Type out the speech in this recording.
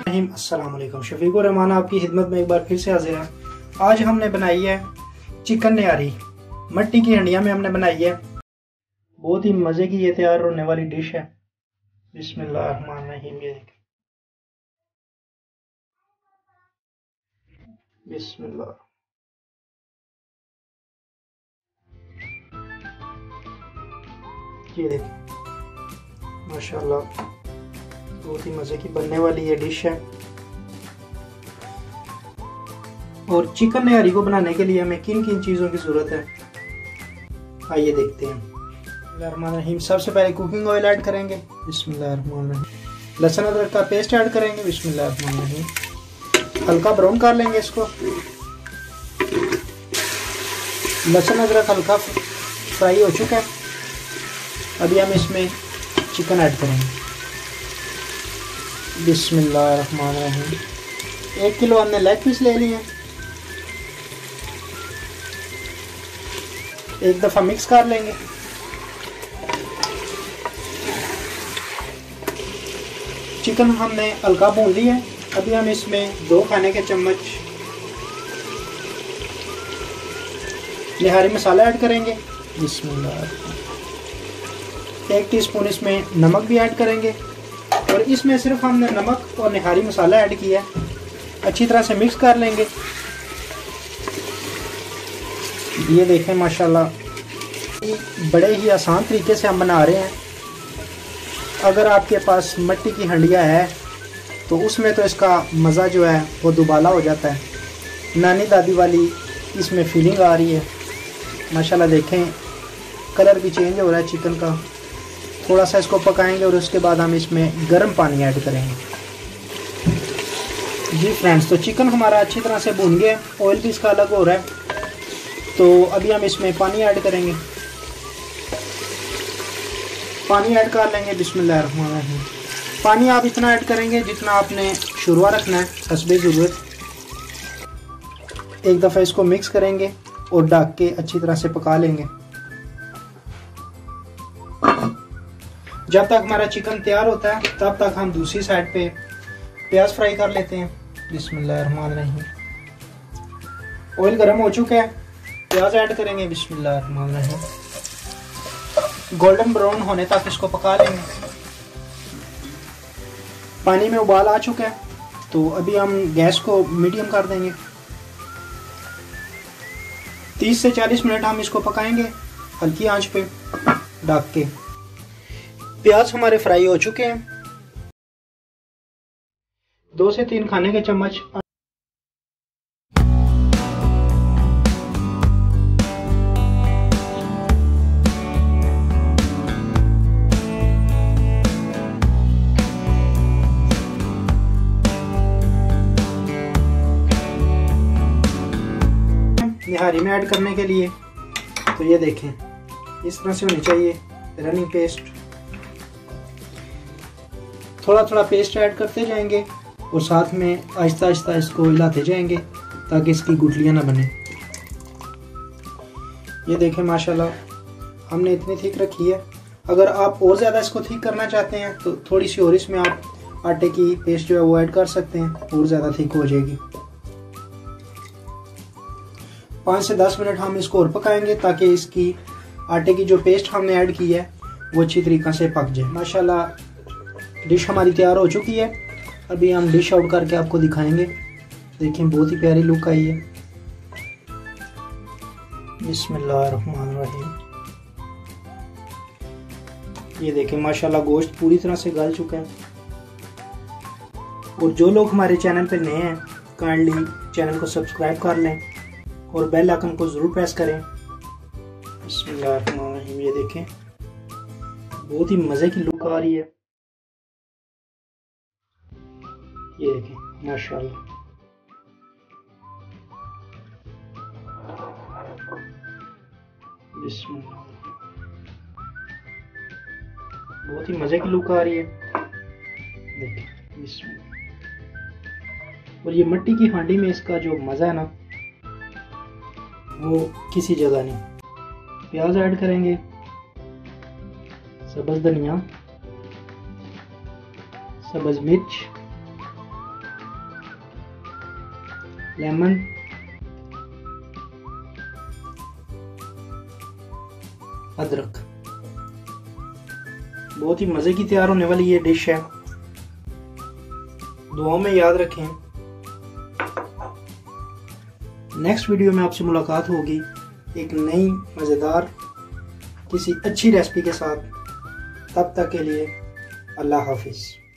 अस्सलाम वालेकुम। शफीक और रहमान आपकी खिदमत में एक बार फिर से हाजिर है। आज हमने बनाई है चिकन निहारी। मट्टी की हंडिया में हमने बनाई है। बहुत ही मज़े की ये तैयार होने वाली डिश है। बिस्मिल्लाहिर्रहमानिर्रहीम। ये देखिए, बिस्मिल्लाह। ये देखिए माशाल्लाह, बहुत ही मज़े की बनने वाली ये डिश है। और चिकन निहारी को बनाने के लिए हमें किन किन चीज़ों की ज़रूरत है, आइए देखते हैं। बिस्मिल्लाहिर्रहमानिर्रहीम। सबसे पहले कुकिंग ऑयल ऐड करेंगे। बिस्मिल्लाहिर्रहमानिर्रहीम। लहसुन अदरक का पेस्ट ऐड करेंगे। बिस्मिल्लाहिर्रहमानिर्रहीम। हल्का ब्राउन कर लेंगे इसको। लहसुन अदरक हल्का फ्राई हो चुका है। अभी हम इसमें चिकन ऐड करेंगे। बिस्मिल्लाहिर्रहमानिर्रहीम। 1 किलो हमने लेग पीस ले लिए हैं। एक दफ़ा मिक्स कर लेंगे। चिकन हमने हल्का भून लिया है। अभी हम इसमें 2 खाने के चम्मच निहारी मसाला ऐड करेंगे। बिस्मिल्लाह। 1 टीस्पून इसमें नमक भी ऐड करेंगे। और इसमें सिर्फ हमने नमक और निहारी मसाला ऐड किया है। अच्छी तरह से मिक्स कर लेंगे। ये देखें माशाल्लाह, बड़े ही आसान तरीके से हम बना रहे हैं। अगर आपके पास मिट्टी की हंडिया है तो उसमें तो इसका मज़ा जो है वो दुबाला हो जाता है। नानी दादी वाली इसमें फीलिंग आ रही है माशाल्लाह। देखें कलर भी चेंज हो रहा है चिकन का। थोड़ा सा इसको पकाएंगे और उसके बाद हम इसमें गर्म पानी ऐड करेंगे। जी फ्रेंड्स, तो चिकन हमारा अच्छी तरह से भून गया। ऑयल भी इसका अलग हो रहा है। तो अभी हम इसमें पानी ऐड करेंगे। पानी ऐड कर लेंगे। बिस्मिल्लाहिर्रहमानिर्रहीम। पानी आप इतना ऐड करेंगे जितना आपने शुरुआ रखना है हस्बे ज़रूरत। एक दफ़ा इसको मिक्स करेंगे और ढक के अच्छी तरह से पका लेंगे। जब तक हमारा चिकन तैयार होता है तब तक हम दूसरी साइड पे प्याज फ्राई कर लेते हैं। बिस्मिल्लाहिर्रहमानिर्रहीम। ऑयल गर्म हो चुका है। प्याज ऐड करेंगे। बिस्मिल्लाहिर्रहमानिर्रहीम। गोल्डन ब्राउन होने तक इसको पका लेंगे। पानी में उबाल आ चुका है तो अभी हम गैस को मीडियम कर देंगे। 30 से 40 मिनट हम इसको पकाएंगे हल्की आंच पे ढक के। प्याज हमारे फ्राई हो चुके हैं। 2 से 3 खाने के चम्मच निहारी में ऐड करने के लिए। तो ये देखें इस तरह से होनी चाहिए रनिंग पेस्ट। थोड़ा थोड़ा पेस्ट ऐड करते जाएंगे और साथ में आहिस्ता आहिस्ता इसको हिलाते जाएंगे ताकि इसकी गुठलियां ना बने। ये देखें माशाल्लाह, हमने इतनी थिक रखी है। अगर आप और ज़्यादा इसको थिक करना चाहते हैं तो थोड़ी सी और इसमें आप आटे की पेस्ट जो है वो ऐड कर सकते हैं, और ज़्यादा थिक हो जाएगी। 5 से 10 मिनट हम इसको और पकाएंगे ताकि इसकी आटे की जो पेस्ट हमने ऐड की है वो अच्छी तरीक़े से पक जाए। माशाल्लाह डिश हमारी तैयार हो चुकी है। अभी हम डिश आउट करके आपको दिखाएंगे। देखें बहुत ही प्यारी लुक आई है। बिस्मिल्लाहिर्रहमानिर्रहीम। ये देखें माशाल्लाह गोश्त पूरी तरह से गल चुका है। और जो लोग हमारे चैनल पर नए हैं काइंडली चैनल को सब्सक्राइब कर लें और बेल आइकन को ज़रूर प्रेस करें। बिस्मिल्लाहिर्रहमानिर्रहीम। ये देखें बहुत ही मज़े की लुक आ रही है। ये देखें माशाल्लाह। बिस्मिल्लाह, बहुत ही मज़े की लुक आ रही है। देखें बिस्मिल्लाह। और ये मिट्टी की हांडी में इसका जो मज़ा है ना वो किसी जगह नहीं। प्याज ऐड करेंगे, सब्ज़ धनिया, सब्ज़ मिर्च, लेमन, अदरक। बहुत ही मज़े की तैयार होने वाली ये डिश है, दुआओं में याद रखें। नेक्स्ट वीडियो में आपसे मुलाकात होगी एक नई मज़ेदार किसी अच्छी रेसिपी के साथ। तब तक के लिए अल्लाह हाफिज़।